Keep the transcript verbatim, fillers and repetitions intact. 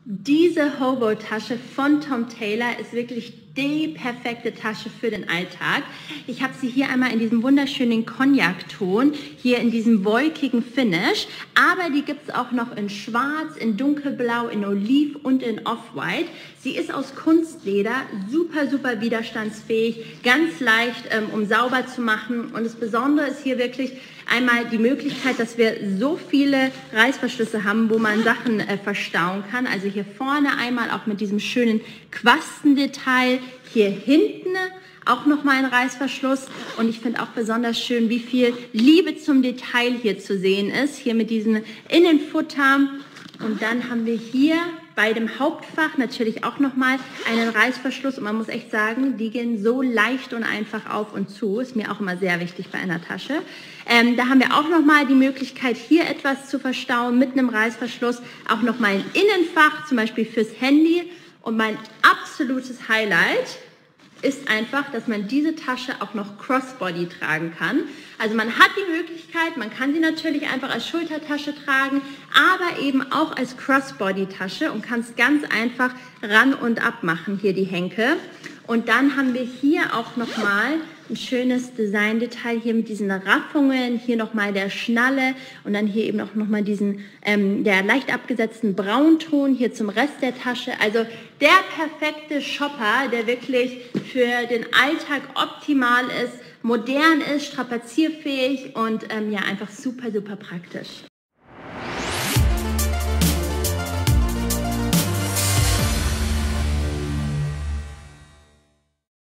Diese Hobo-Tasche von Tom Tailor ist wirklich die perfekte Tasche für den Alltag. Ich habe sie hier einmal in diesem wunderschönen Cognac-Ton, hier in diesem wolkigen Finish, aber die gibt es auch noch in Schwarz, in Dunkelblau, in Oliv und in Off-White. Sie ist aus Kunstleder, super, super widerstandsfähig, ganz leicht, ähm, um sauber zu machen. Und das Besondere ist hier wirklich einmal die Möglichkeit, dass wir so viele Reißverschlüsse haben, wo man Sachen äh, verstauen kann. Also hier vorne einmal auch mit diesem schönen Quastendetail, hier hinten auch nochmal ein Reißverschluss. Und ich finde auch besonders schön, wie viel Liebe zum Detail hier zu sehen ist. Hier mit diesem Innenfutter. Und dann haben wir hier bei dem Hauptfach natürlich auch nochmal einen Reißverschluss. Und man muss echt sagen, die gehen so leicht und einfach auf und zu. Ist mir auch immer sehr wichtig bei einer Tasche. Ähm, da haben wir auch nochmal die Möglichkeit, hier etwas zu verstauen mit einem Reißverschluss. Auch nochmal ein Innenfach, zum Beispiel fürs Handy. Und mein absolutes Highlight ist einfach, dass man diese Tasche auch noch Crossbody tragen kann. Also man hat die Möglichkeit, man kann sie natürlich einfach als Schultertasche tragen, aber eben auch als Crossbody-Tasche und kann es ganz einfach ran und ab machen, hier die Henkel. Und dann haben wir hier auch nochmal ein schönes Designdetail hier mit diesen Raffungen, hier nochmal der Schnalle und dann hier eben auch nochmal diesen ähm, der leicht abgesetzten Braunton hier zum Rest der Tasche. Also der perfekte Shopper, der wirklich für den Alltag optimal ist, modern ist, strapazierfähig und ähm, ja einfach super, super praktisch.